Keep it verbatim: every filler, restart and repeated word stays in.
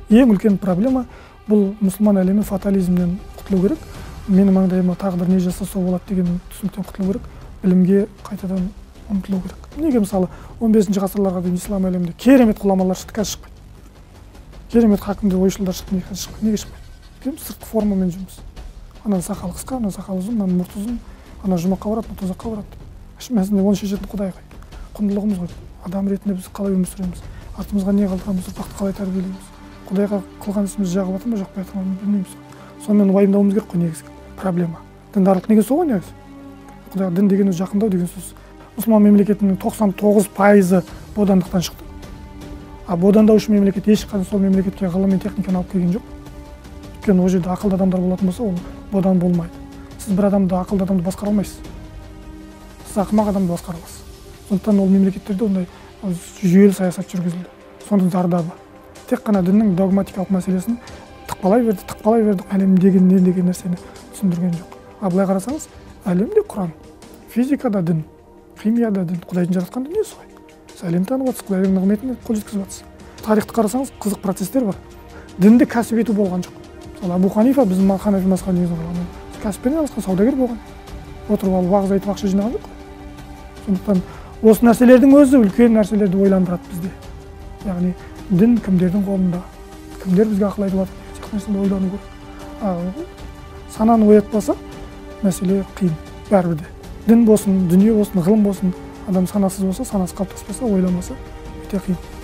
Ең үлкен проблема бұл мұсылман әлемі фатализмнен құтылу керек. Менің маңдайыма тағдыр не жасаса сол болады деген түсініктен құтылу керек. Білімге қайтадан ұмтылу керек. Неге мысалы он бесінші ғасырларға дейін ислам әлемінде керемет ғұламалар шықты, қазір шықпайды. Керемет хакімдер, ойшылдар шықты, неге қазір шықпайды? Неге шықпайды? Сыртқы формамен жұмыс. Ана сақалы қысқа, ана сақалы ұзын, ана мұрты ұзын, ана жұмаққа барады, ана тозаққа барады. Мәселе оны шешетін Құдай қай. Құндылығымыз ғой. Адам ретінде біз қалай өмір сүреміз? Артымызға не қалдырамыз? Ұрпақты қалай тәрбиелейміз? Құдайға қылған ісіміз жағып жатыр ма, жақпай жатыр ма білмейміз. Сонымен уайымдауымыз керек қой негізгі проблема. Діндарлық неге сол ғой негізі? Құдайға дін деген жақындау деген сөз. Мұсылман мемлекетінің тоқсан тоғыз пайызы бодандықтан шықты. А бодандаушы мемлекет ешқашан сол мемлекетке ғылым мен техниканы алып келген жоқ. Өйткені ол жерде ақылды адамдар болатын болса, ол бодан болмайды. Сіз бір адамды, ақылды адамды басқара алмайсыз. Сіз ақымақ адамды басқара аласыз. Сондықтан ол мемлекеттерде ондай жүйелі саясат жүргізілді. Соның зардабы. Тек қана діннің догматикалық мәселесін тықпалай берді, тықпалай берді, әлем деген не деген нәрсені түсіндірген жоқ. А былай қарасаңыз, әлемде Құран, физикада дін, химияда дін, Құдайдың жаратқан дүниесі ғой. Сіз әлемді танып отырсыз, Құдайдың нығметіне қол жеткізіп отырсыз. Тарихты қарасаңыз, қызық процестер бар. Дінді кәсіп ету болған жоқ. Мысалы Абу Ханифа біздің Ханафи мазхабы негізін құрған. Кәсіппен айналысқан саудагер болған. Отырып алып уағыз айтып ақша жинаған жоқ. Сондықтан осы нәрселердің өзі үлкен нәрселерді ойландырады бізде. Яғни дін кімдердің қолында, кімдер бізге ақыл айтып жатыр, сияқты нәрсені ойлану керек. Сананы оятпаса, мәселе қиын, бәрібір де. Дін болсын, дүние болсын, ғылым болсын, адам санасыз болса, санасы қалыптаспаса, ойламаса, өте қиын.